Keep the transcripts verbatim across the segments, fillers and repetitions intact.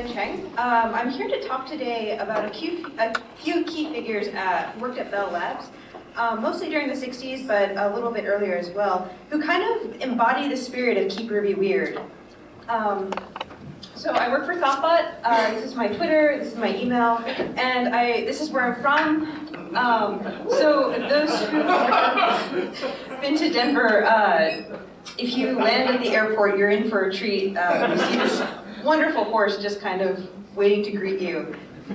Joanne Cheng. Um, I'm here to talk today about a few, a few key figures uh, who worked at Bell Labs, um, mostly during the sixties, but a little bit earlier as well, who kind of embody the spirit of Keep Ruby Weird. Um, so I work for Thoughtbot. Uh, this is my Twitter, this is my email, and I this is where I'm from. Um, so those who've been to Denver, uh, if you land at the airport, you're in for a treat. Uh, you see this wonderful horse just kind of waiting to greet you.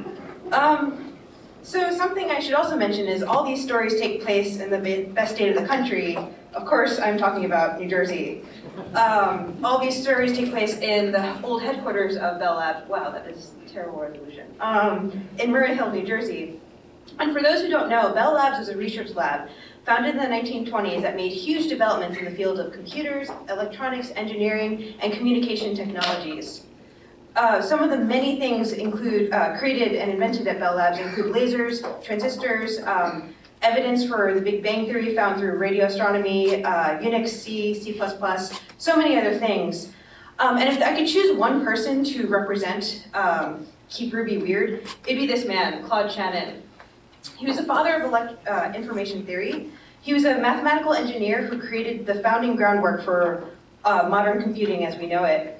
Um, so something I should also mention is all these stories take place in the best state of the country. Of course, I'm talking about New Jersey. Um, all these stories take place in the old headquarters of Bell Labs. Wow, that is a terrible resolution. Um, in Murray Hill, New Jersey. And for those who don't know, Bell Labs was a research lab founded in the nineteen twenties that made huge developments in the field of computers, electronics, engineering, and communication technologies. Uh, some of the many things include uh, created and invented at Bell Labs include lasers, transistors, um, evidence for the Big Bang Theory found through radio astronomy, uh, Unix, C, C plus plus, so many other things. Um, and if I could choose one person to represent um, Keep Ruby Weird, it'd be this man, Claude Shannon. He was the father of elect uh, information theory. He was a mathematical engineer who created the founding groundwork for uh, modern computing as we know it.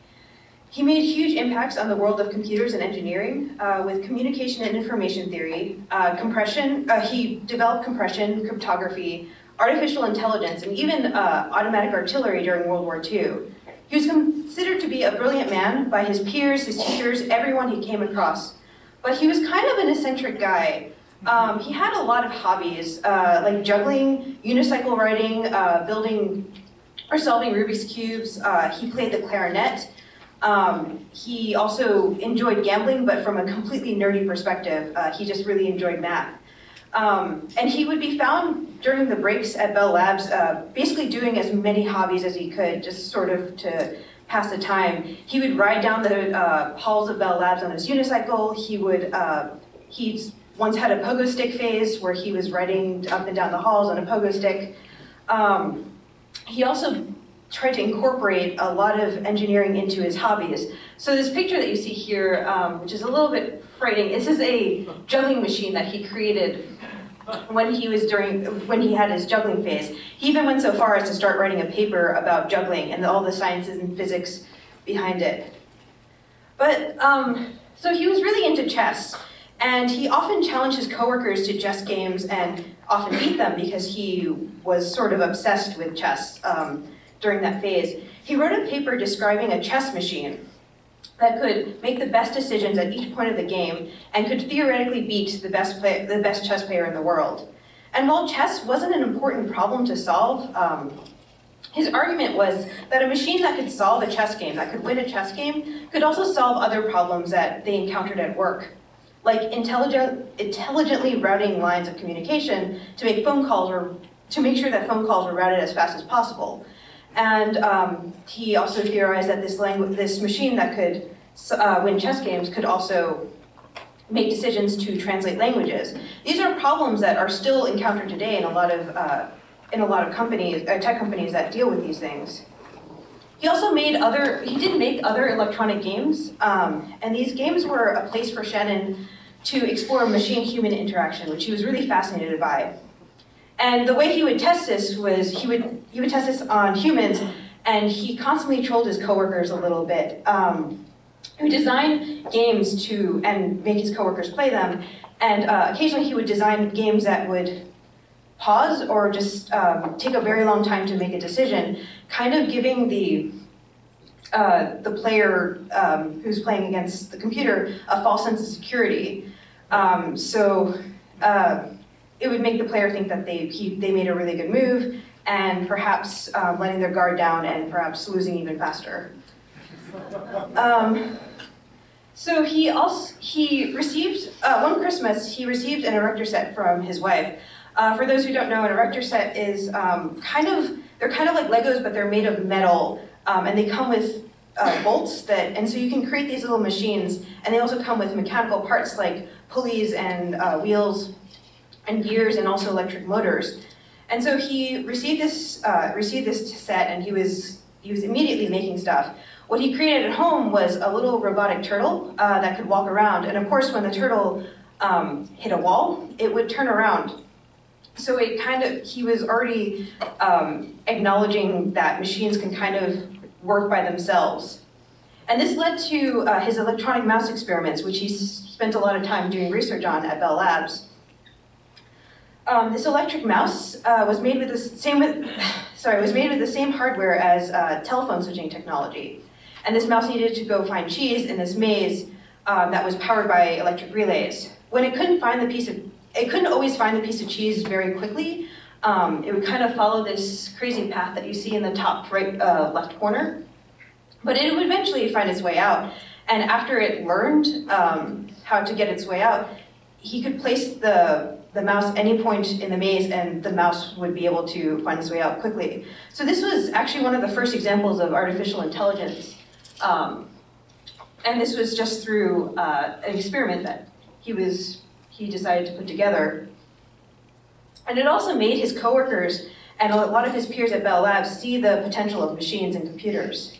He made huge impacts on the world of computers and engineering uh, with communication and information theory, uh, compression. Uh, he developed compression, cryptography, artificial intelligence, and even uh, automatic artillery during World War Two. He was considered to be a brilliant man by his peers, his teachers, everyone he came across. But he was kind of an eccentric guy. Um, he had a lot of hobbies, uh, like juggling, unicycle riding, uh, building or solving Rubik's Cubes. Uh, he played the clarinet. Um, he also enjoyed gambling, but from a completely nerdy perspective. Uh, he just really enjoyed math. Um, and he would be found during the breaks at Bell Labs, uh, basically doing as many hobbies as he could, just sort of to pass the time. He would ride down the uh, halls of Bell Labs on his unicycle. He would, uh, he once had a pogo stick phase where he was riding up and down the halls on a pogo stick. Um, he also tried to incorporate a lot of engineering into his hobbies. So this picture that you see here, um, which is a little bit frightening, this is a juggling machine that he created when he was during, when he had his juggling phase. He even went so far as to start writing a paper about juggling and all the sciences and physics behind it. But, um, so he was really into chess, and he often challenged his coworkers to chess games and often beat them because he was sort of obsessed with chess. Um, During that phase. He wrote a paper describing a chess machine that could make the best decisions at each point of the game and could theoretically beat the best, play, the best chess player in the world. And while chess wasn't an important problem to solve, um, his argument was that a machine that could solve a chess game, that could win a chess game, could also solve other problems that they encountered at work, like intelligent, intelligently routing lines of communication to make phone calls or to make sure that phone calls were routed as fast as possible. And um, he also theorized that this language, this machine that could uh, win chess games could also make decisions to translate languages. These are problems that are still encountered today in a lot of uh, in a lot of companies, uh, tech companies that deal with these things. He also made other. He did make other electronic games, um, and these games were a place for Shannon to explore machine-human interaction, which he was really fascinated by. And the way he would test this was, he would, he would test this on humans, and he constantly trolled his coworkers a little bit. Um, he would design games to, and make his coworkers play them, and uh, occasionally he would design games that would pause or just um, take a very long time to make a decision, kind of giving the, uh, the player um, who's playing against the computer a false sense of security. Um, so. Uh, It would make the player think that they, he, they made a really good move, and perhaps um, letting their guard down and perhaps losing even faster. Um, so he also, he received, uh, one Christmas, he received an erector set from his wife. Uh, for those who don't know, an erector set is um, kind of, they're kind of like Legos, but they're made of metal, um, and they come with uh, bolts that, and so you can create these little machines, and they also come with mechanical parts like pulleys and uh, wheels, and gears, and also electric motors. And so he received this uh, received this set, and he was he was immediately making stuff. What he created at home was a little robotic turtle uh, that could walk around. And of course, when the turtle um, hit a wall, it would turn around. So it kind of, he was already um, acknowledging that machines can kind of work by themselves. And this led to uh, his electronic mouse experiments, which he spent a lot of time doing research on at Bell Labs. Um, this electric mouse uh, was made with the same with, sorry, was made with the same hardware as uh, telephone switching technology. And this mouse needed to go find cheese in this maze um, that was powered by electric relays. When it couldn't find the piece of, it couldn't always find the piece of cheese very quickly. Um, it would kind of follow this crazy path that you see in the top right, uh, left corner. But it would eventually find its way out. And after it learned um, how to get its way out, he could place the, the mouse any point in the maze and the mouse would be able to find its way out quickly. So this was actually one of the first examples of artificial intelligence. Um, and this was just through uh, an experiment that he, was, he decided to put together. And it also made his coworkers and a lot of his peers at Bell Labs see the potential of machines and computers.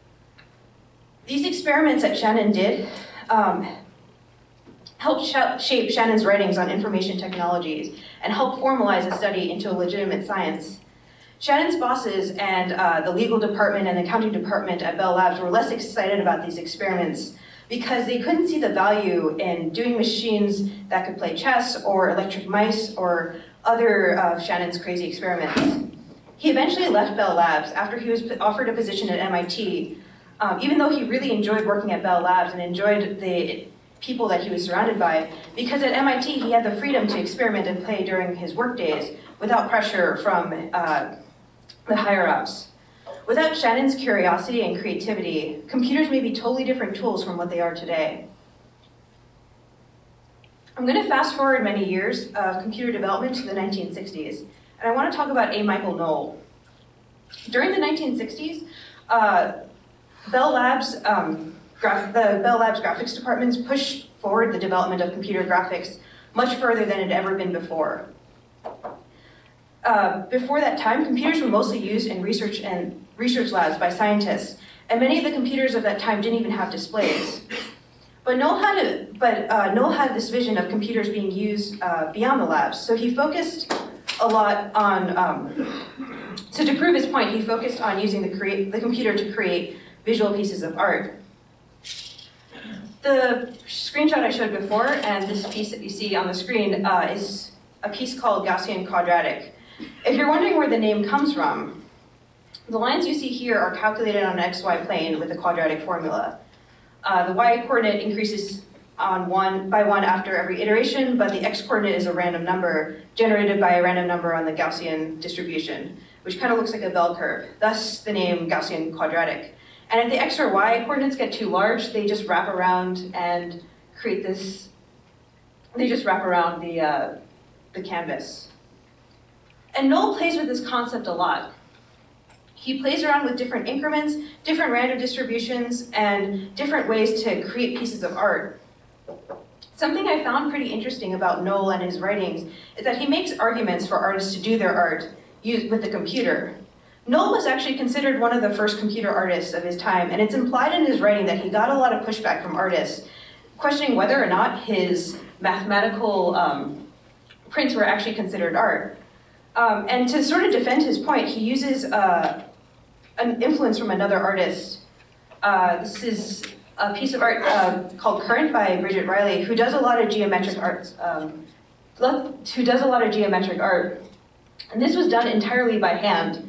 These experiments that Shannon did um, helped sh shape Shannon's writings on information technologies and helped formalize the study into a legitimate science. Shannon's bosses and uh, the legal department and accounting department at Bell Labs were less excited about these experiments because they couldn't see the value in doing machines that could play chess or electric mice or other of Shannon's crazy experiments. He eventually left Bell Labs after he was offered a position at M I T. Um, even though he really enjoyed working at Bell Labs and enjoyed the people that he was surrounded by, because at M I T he had the freedom to experiment and play during his work days without pressure from uh, the higher-ups. Without Shannon's curiosity and creativity, computers may be totally different tools from what they are today. I'm going to fast forward many years of computer development to the nineteen sixties, and I want to talk about A. Michael Knoll. During the nineteen sixties, uh, Bell Labs, um, the Bell Labs graphics departments pushed forward the development of computer graphics much further than it had ever been before. Uh, before that time, computers were mostly used in research and research labs by scientists, and many of the computers of that time didn't even have displays. But Knoll had, a, but, uh, Knoll had this vision of computers being used uh, beyond the labs, so he focused a lot on, um, so to prove his point, he focused on using the, create, the computer to create visual pieces of art. The screenshot I showed before and this piece that you see on the screen uh, is a piece called Gaussian quadratic. If you're wondering where the name comes from, the lines you see here are calculated on an X Y plane with a quadratic formula. Uh, the Y coordinate increases on one, by one after every iteration, but the X coordinate is a random number generated by a random number on the Gaussian distribution, which kind of looks like a bell curve, thus the name Gaussian quadratic. And if the X or Y coordinates get too large, they just wrap around and create this, they just wrap around the, uh, the canvas. And Knoll plays with this concept a lot. He plays around with different increments, different random distributions, and different ways to create pieces of art. Something I found pretty interesting about Knoll and his writings is that he makes arguments for artists to do their art with the computer. Knoll was actually considered one of the first computer artists of his time, and it's implied in his writing that he got a lot of pushback from artists, questioning whether or not his mathematical um, prints were actually considered art. Um, and to sort of defend his point, he uses uh, an influence from another artist. Uh, this is a piece of art uh, called Current by Bridget Riley, who does a lot of geometric art, um, who does a lot of geometric art. And this was done entirely by hand.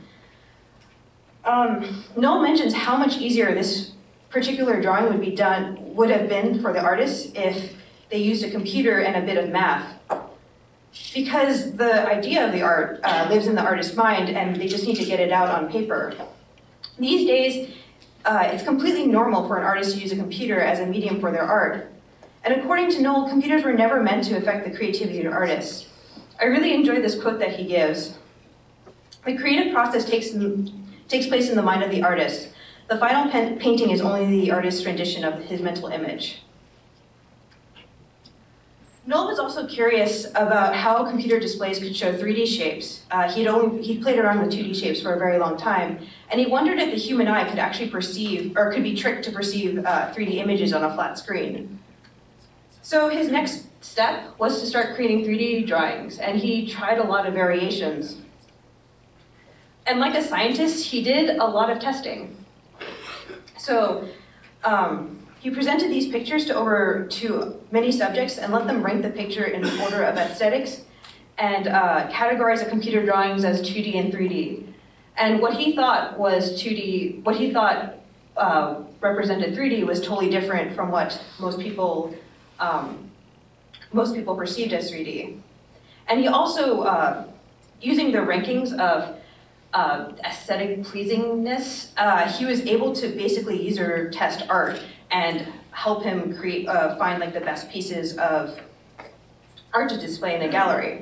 Um, Knoll mentions how much easier this particular drawing would be done, would have been for the artists if they used a computer and a bit of math. Because the idea of the art uh, lives in the artist's mind and they just need to get it out on paper. These days, uh, it's completely normal for an artist to use a computer as a medium for their art. And according to Knoll, computers were never meant to affect the creativity of artists. I really enjoyed this quote that he gives. The creative process takes takes place in the mind of the artist. The final painting is only the artist's rendition of his mental image. Noel was also curious about how computer displays could show three D shapes. Uh, he'd only he played around with two D shapes for a very long time, and he wondered if the human eye could actually perceive, or could be tricked to perceive uh, three D images on a flat screen. So his next step was to start creating three D drawings, and he tried a lot of variations. And like a scientist, he did a lot of testing. So um, he presented these pictures to over to many subjects and let them rank the picture in order of aesthetics and uh, categorize the computer drawings as two D and three D. And what he thought was two D, what he thought uh, represented three D was totally different from what most people um, most people perceived as three D. And he also, uh, using the rankings of uh, aesthetic pleasingness, uh, he was able to basically user test art and help him create, uh, find like the best pieces of art to display in a gallery.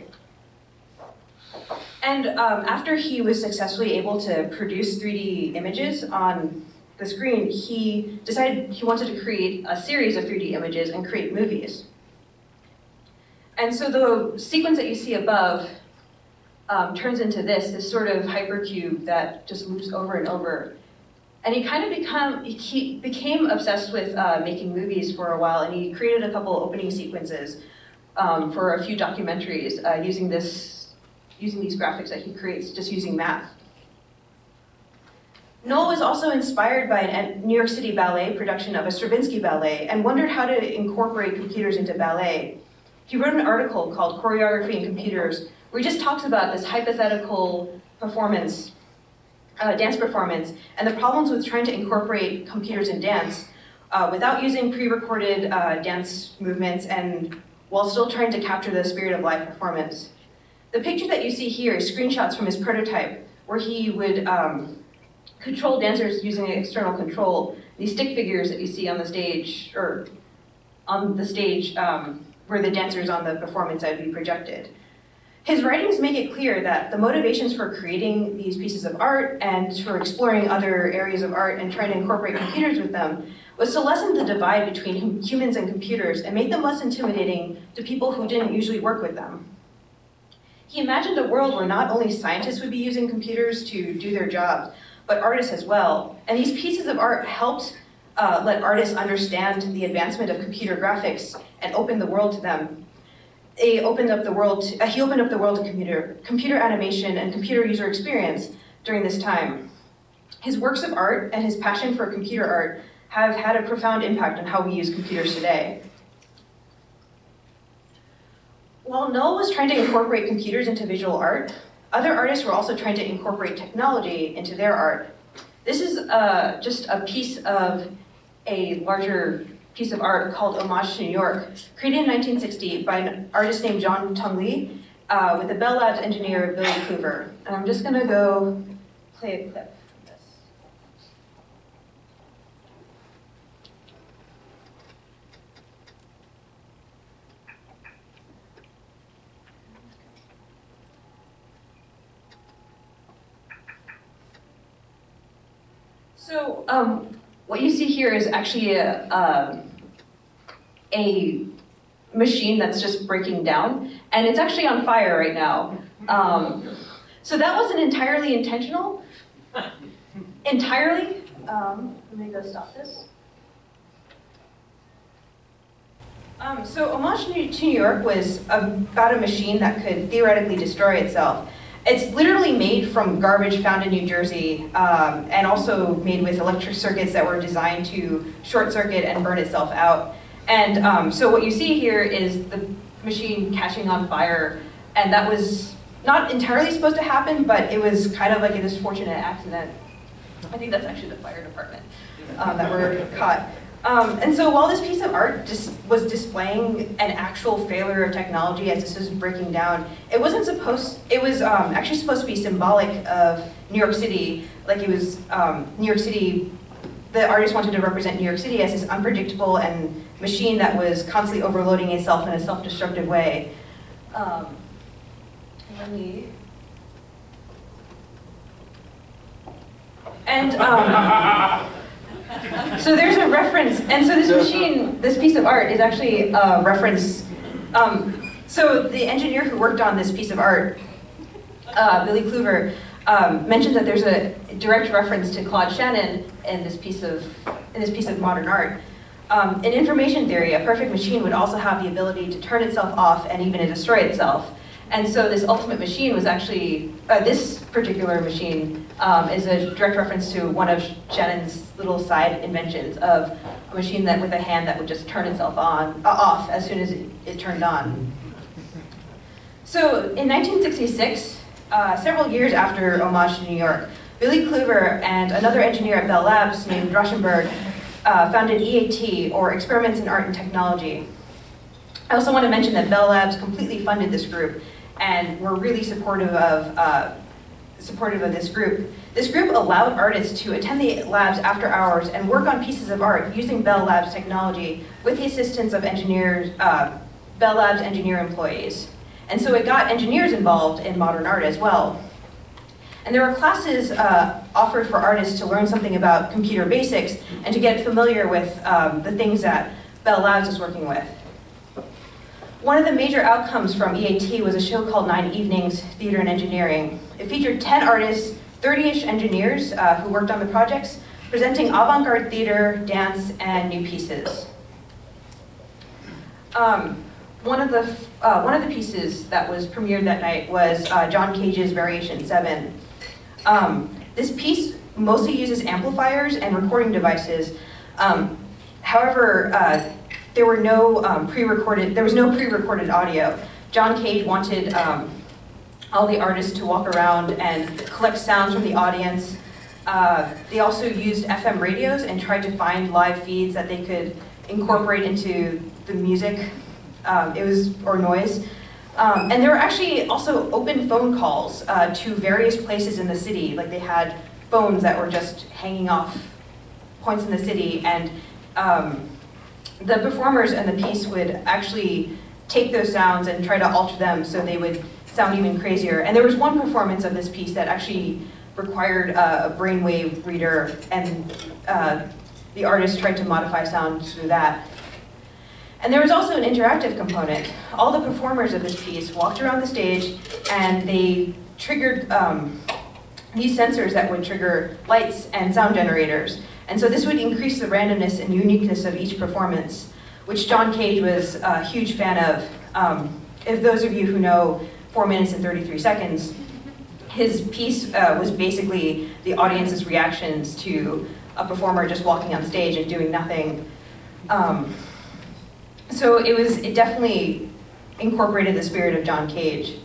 And um, after he was successfully able to produce three D images on the screen, he decided he wanted to create a series of three D images and create movies. And so the sequence that you see above um, turns into this, this sort of hypercube that just loops over and over. And he kind of become, he became obsessed with uh, making movies for a while, and he created a couple opening sequences um, for a few documentaries uh, using this, using these graphics that he creates, just using math. Noel was also inspired by a New York City ballet production of a Stravinsky ballet and wondered how to incorporate computers into ballet. He wrote an article called Choreography and Computers, where he just talks about this hypothetical performance, uh, dance performance, and the problems with trying to incorporate computers in dance uh, without using pre-recorded uh, dance movements and while still trying to capture the spirit of live performance. The picture that you see here is screenshots from his prototype, where he would um, control dancers using external control. These stick figures that you see on the stage, or on the stage um, where the dancers on the performance would be projected. His writings make it clear that the motivations for creating these pieces of art and for exploring other areas of art and trying to incorporate computers with them was to lessen the divide between humans and computers and make them less intimidating to people who didn't usually work with them. He imagined a world where not only scientists would be using computers to do their jobs, but artists as well. And these pieces of art helped uh, let artists understand the advancement of computer graphics and open the world to them. They opened up the world to, uh, he opened up the world to computer, computer animation and computer user experience during this time. His works of art and his passion for computer art have had a profound impact on how we use computers today. While Noel was trying to incorporate computers into visual art, other artists were also trying to incorporate technology into their art. This is uh, just a piece of a larger piece of art called Homage to New York, created in nineteen sixty by an artist named John Tung Lee uh, with the Bell Labs engineer Billy Coover. And I'm just gonna go play a clip from this. So um, what you see here is actually a, um, a machine that's just breaking down, and it's actually on fire right now. Um, so that wasn't entirely intentional. Entirely. Um, let me go stop this. Um, so Homage to New York was about a machine that could theoretically destroy itself. It's literally made from garbage found in New Jersey, um, and also made with electric circuits that were designed to short circuit and burn itself out. And um, so what you see here is the machine catching on fire, and that was not entirely supposed to happen, but it was kind of like a misfortunate accident. I think that's actually the fire department um, that were caught. Um, and so while this piece of art just was displaying an actual failure of technology as this was breaking down, it wasn't supposed, it was um, actually supposed to be symbolic of New York City. Like it was um, New York City, the artist wanted to represent New York City as this unpredictable and machine that was constantly overloading itself in a self-destructive way. Um, let me, and um, so there's a reference, and so this machine, this piece of art is actually a reference Um, so the engineer who worked on this piece of art, uh, Billy Kluver, um, mentioned that there's a direct reference to Claude Shannon in this piece of, in this piece of modern art. Um, in information theory, a perfect machine would also have the ability to turn itself off and even to destroy itself. And so this ultimate machine was actually, uh, this particular machine um, is a direct reference to one of Shannon's little side inventions of a machine that with a hand that would just turn itself on, uh, off as soon as it, it turned on. So in nineteen sixty-six, uh, several years after Homage to New York, Billy Kluver and another engineer at Bell Labs named Rauschenberg uh, founded E A T, or Experiments in Art and Technology. I also want to mention that Bell Labs completely funded this group and were really supportive of, uh, supportive of this group. This group allowed artists to attend the labs after hours and work on pieces of art using Bell Labs technology with the assistance of engineers, uh, Bell Labs engineer employees. And so it got engineers involved in modern art as well. And there were classes uh, offered for artists to learn something about computer basics and to get familiar with um, the things that Bell Labs was working with. One of the major outcomes from E A T was a show called Nine Evenings, Theater and Engineering. It featured ten artists, thirty-ish engineers uh, who worked on the projects, presenting avant-garde theater, dance, and new pieces. Um, one, of the, uh, one of the pieces that was premiered that night was uh, John Cage's Variation seven. Um, this piece mostly uses amplifiers and recording devices. Um, however, uh, There were no um, pre-recorded, there was no pre-recorded audio. John Cage wanted um, all the artists to walk around and collect sounds from the audience. Uh, they also used F M radios and tried to find live feeds that they could incorporate into the music, um, it was, or noise. Um, and there were actually also open phone calls uh, to various places in the city. Like they had phones that were just hanging off points in the city, and um, the performers in the piece would actually take those sounds and try to alter them so they would sound even crazier. And there was one performance of this piece that actually required uh, a brainwave reader, and uh, the artist tried to modify sound through that. And there was also an interactive component. All the performers of this piece walked around the stage and they triggered um, these sensors that would trigger lights and sound generators. And so this would increase the randomness and uniqueness of each performance, which John Cage was a huge fan of. Um, if those of you who know four minutes and thirty-three seconds, his piece uh, was basically the audience's reactions to a performer just walking on stage and doing nothing. Um, so it was, it definitely incorporated the spirit of John Cage.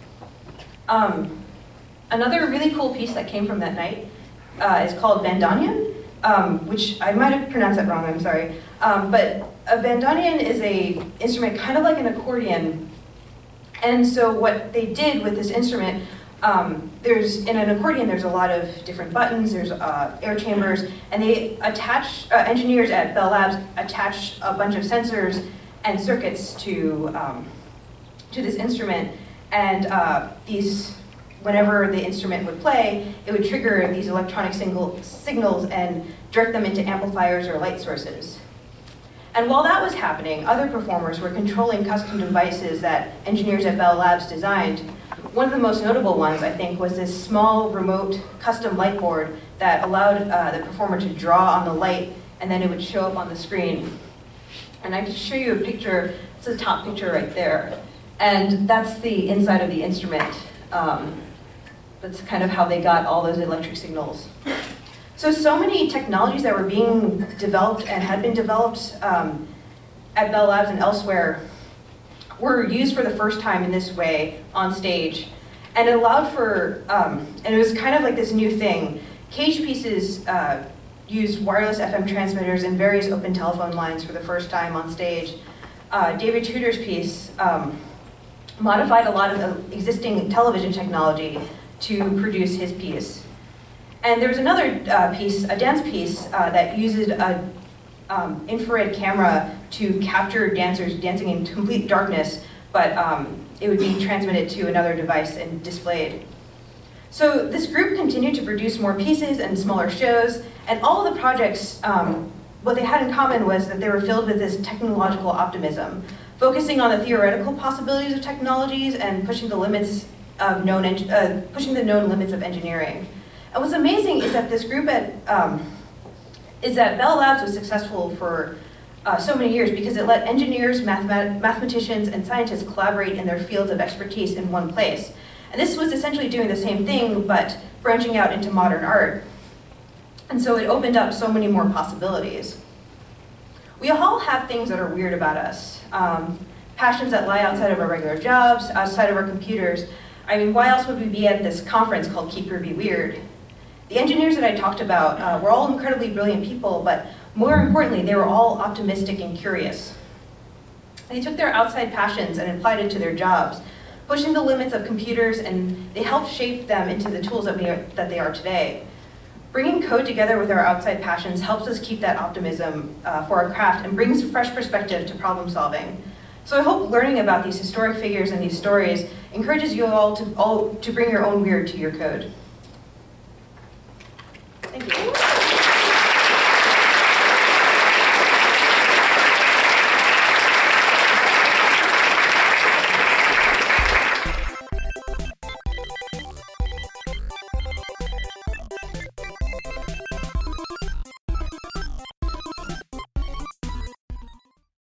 Um, another really cool piece that came from that night uh, is called Bandoneon. Um, which I might have pronounced that wrong, I'm sorry. Um, but a bandoneon is a instrument kind of like an accordion. And so what they did with this instrument, um, there's, in an accordion there's a lot of different buttons, there's uh, air chambers, and they attach, uh, engineers at Bell Labs attached a bunch of sensors and circuits to, um, to this instrument. And uh, these, whenever the instrument would play, it would trigger these electronic single, signals and direct them into amplifiers or light sources. And while that was happening, other performers were controlling custom devices that engineers at Bell Labs designed. One of the most notable ones, I think, was this small remote custom light board that allowed uh, the performer to draw on the light and then it would show up on the screen. And I can show you a picture, it's the top picture right there. And that's the inside of the instrument. Um, That's kind of how they got all those electric signals. So, so many technologies that were being developed and had been developed um, at Bell Labs and elsewhere were used for the first time in this way on stage. And it allowed for, um, and it was kind of like this new thing. Cage pieces uh, used wireless F M transmitters and various open telephone lines for the first time on stage. Uh, David Tudor's piece um, modified a lot of the existing television technology to produce his piece. And there was another uh, piece, a dance piece, uh, that uses a um, infrared camera to capture dancers dancing in complete darkness, but um, it would be transmitted to another device and displayed. So this group continued to produce more pieces and smaller shows, and all of the projects, um, what they had in common was that they were filled with this technological optimism. focusing on the theoretical possibilities of technologies and pushing the limits of known, uh, pushing the known limits of engineering. And what's amazing is that this group at, um, is that Bell Labs was successful for uh, so many years because it let engineers, mathemat mathematicians, and scientists collaborate in their fields of expertise in one place. And this was essentially doing the same thing, but branching out into modern art. And so it opened up so many more possibilities. We all have things that are weird about us. Um, passions that lie outside of our regular jobs, outside of our computers. I mean, why else would we be at this conference called Keep Ruby Weird? The engineers that I talked about uh, were all incredibly brilliant people, but more importantly, they were all optimistic and curious. They took their outside passions and applied it to their jobs, pushing the limits of computers, and they helped shape them into the tools that, we are, that they are today. Bringing code together with our outside passions helps us keep that optimism uh, for our craft and brings fresh perspective to problem solving. So I hope learning about these historic figures and these stories encourages you all to, all to bring your own weird to your code. Thank you.